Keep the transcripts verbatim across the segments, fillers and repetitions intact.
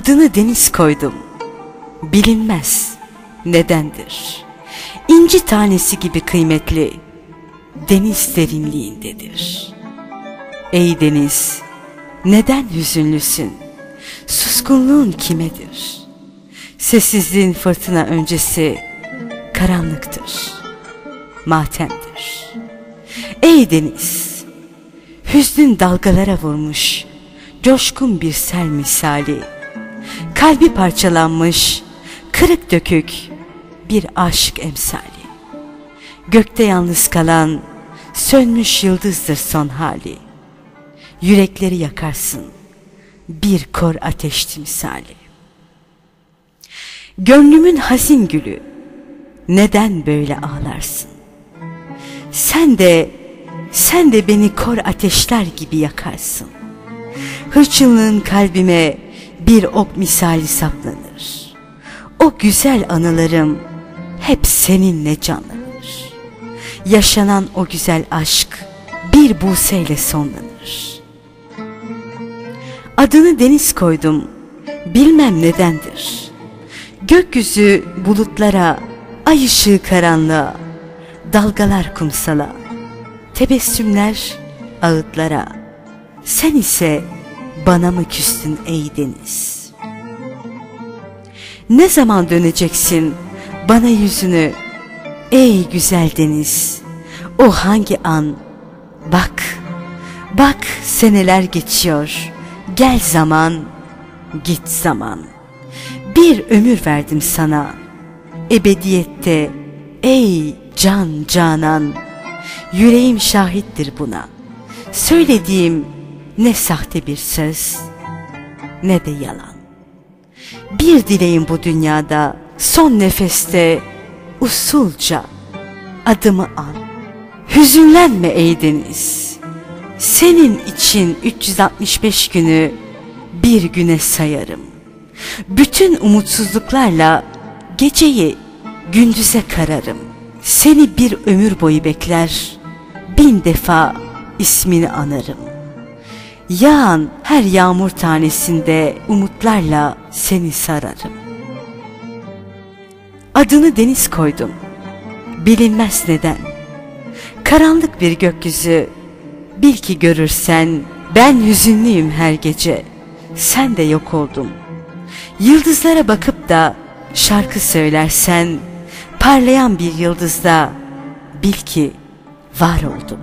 Adını deniz koydum, bilinmez nedendir. İnci tanesi gibi kıymetli, deniz derinliğindedir. Ey deniz, neden hüzünlüsün? Suskunluğun kimedir? Sessizliğin fırtına öncesi karanlıktır, matemdir. Ey deniz, hüznün dalgalara vurmuş coşkun bir sel misali, kalbi parçalanmış kırık dökük bir aşk emsali. Gökte yalnız kalan sönmüş yıldızdır son hali. Yürekleri yakarsın bir kor ateş timsali. Gönlümün hazin gülü, neden böyle ağlarsın? Sen de, sen de beni kor ateşler gibi yakarsın. Hırçınlığın kalbime bir ok misali saplanır. O güzel anılarım hep seninle canlanır. Yaşanan o güzel aşk bir buseyle sonlanır. Adını deniz koydum, bilmem nedendir. Gökyüzü bulutlara, ay ışığı karanlığa, dalgalar kumsala, tebessümler ağıtlara. Sen ise bana mı küstün ey deniz? Ne zaman döneceksin bana yüzünü ey güzel deniz? O hangi an? Bak, bak seneler geçiyor. Gel zaman, git zaman. Bir ömür verdim sana, ebediyette ey can canan. Yüreğim şahittir buna. Söylediğim ne sahte bir söz, ne de yalan. Bir dileğim bu dünyada, son nefeste usulca adımı al. Hüzünlenme ey deniz, senin için üç yüz altmış beş günü bir güne sayarım. Bütün umutsuzluklarla geceyi gündüze kararım. Seni bir ömür boyu bekler, bin defa ismini anarım. Yağan her yağmur tanesinde umutlarla seni sararım. Adını deniz koydum, bilinmez neden. Karanlık bir gökyüzü, bil ki görürsen ben hüzünlüyüm her gece. Sen de yok oldum. Yıldızlara bakıp da şarkı söylersen, parlayan bir yıldızda bil ki var oldum.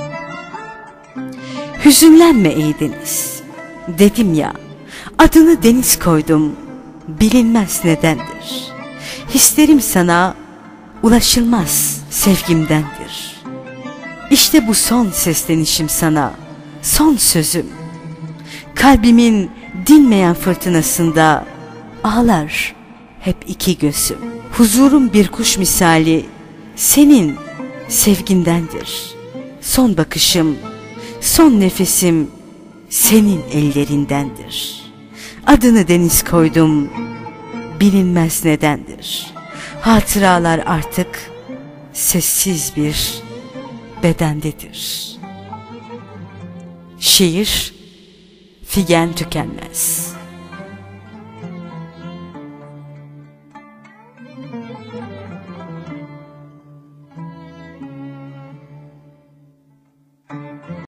Hüzünlenme ey deniz, dedim ya, adını deniz koydum, bilinmez nedendir. Hislerim sana ulaşılmaz sevgimdendir. İşte bu son seslenişim sana, son sözüm. Kalbimin dinmeyen fırtınasında ağlar hep iki gözüm. Huzurum bir kuş misali senin sevgindendir. Son bakışım, son nefesim senin ellerindendir. Adını deniz koydum, bilinmez nedendir. Hatıralar artık sessiz bir bedendedir. Şiir Figen Tükenmez.